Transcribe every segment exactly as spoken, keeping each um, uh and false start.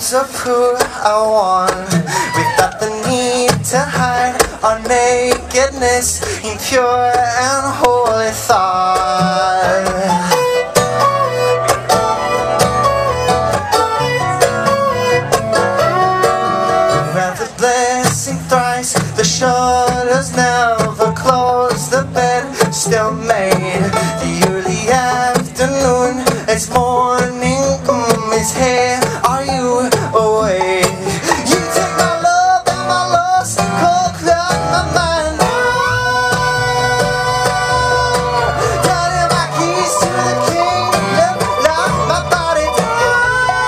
versions of who I want, without the need to hide our nakedness in pure and holy thought. Thrice, the shutters never close, the bed still made. The early afternoon, it's morning, mm, it's here. Are you awake? You take my love and my lust, cold cloud my mind. Turning my keys to the kingdom, lock my body down.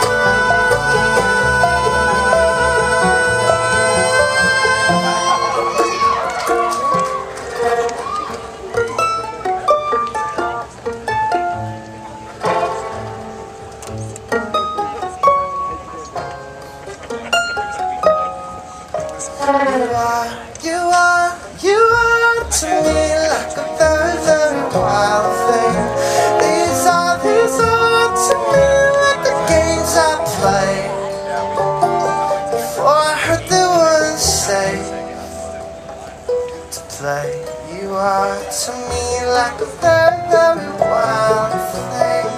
You are, you are, you are to me like a very, very wild thing. These are, these are to me like the games I play. Before I heard the words say to play. You are to me like a very, very wild thing.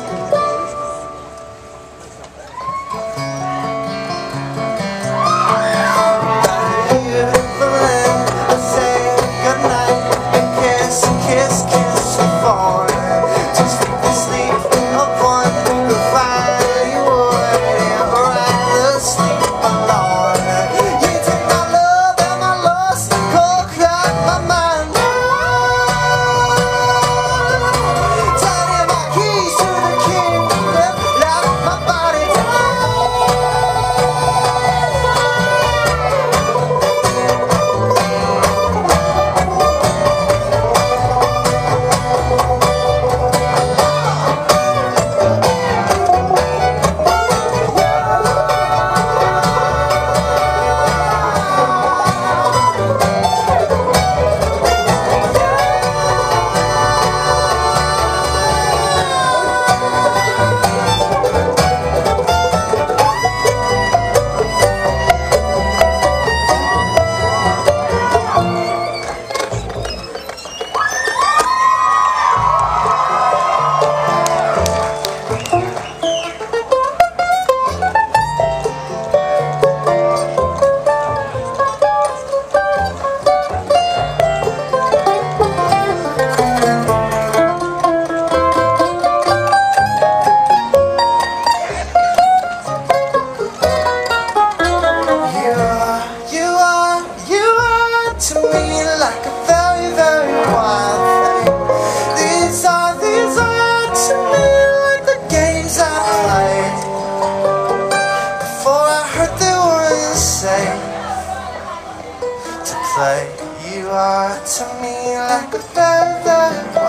To me like a very, very wild thing. These are, these are to me like the games I played. Before I heard the words say to play. You are to me like a very, very